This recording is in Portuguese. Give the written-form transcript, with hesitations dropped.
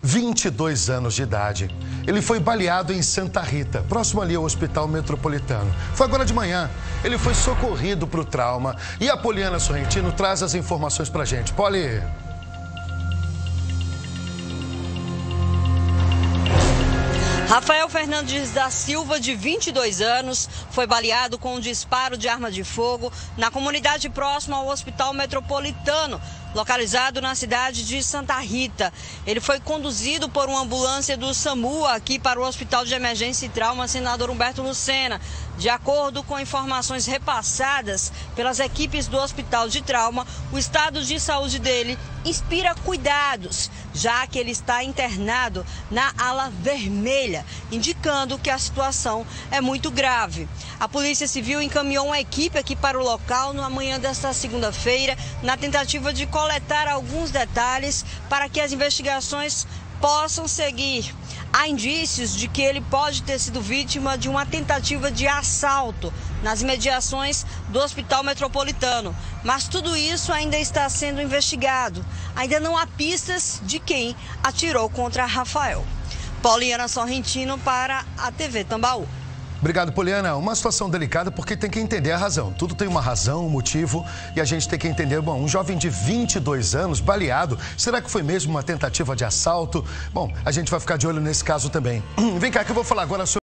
22 anos de idade. Ele foi baleado em Santa Rita, próximo ali ao Hospital Metropolitano. Foi agora de manhã. Ele foi socorrido para o trauma. E a Poliana Sorrentino traz as informações pra gente. Poli. Rafael Fernandes da Silva, de 22 anos, foi baleado com um disparo de arma de fogo na comunidade próxima ao Hospital Metropolitano, localizado na cidade de Santa Rita. Ele foi conduzido por uma ambulância do SAMU aqui para o Hospital de Emergência e Trauma Senador Humberto Lucena. De acordo com informações repassadas pelas equipes do Hospital de Trauma, o estado de saúde dele inspira cuidados, já que ele está internado na ala vermelha, indicando que a situação é muito grave. A Polícia Civil encaminhou uma equipe aqui para o local na manhã desta segunda-feira, na tentativa de coletar alguns detalhes para que as investigações possam seguir. Há indícios de que ele pode ter sido vítima de uma tentativa de assalto nas imediações do Hospital Metropolitano. Mas tudo isso ainda está sendo investigado. Ainda não há pistas de quem atirou contra Rafael. Poliana Sorrentino para a TV Tambaú. Obrigado, Poliana. Uma situação delicada porque tem que entender a razão. Tudo tem uma razão, um motivo e a gente tem que entender. Bom, um jovem de 22 anos, baleado, será que foi mesmo uma tentativa de assalto? Bom, a gente vai ficar de olho nesse caso também. Vem cá que eu vou falar agora sobre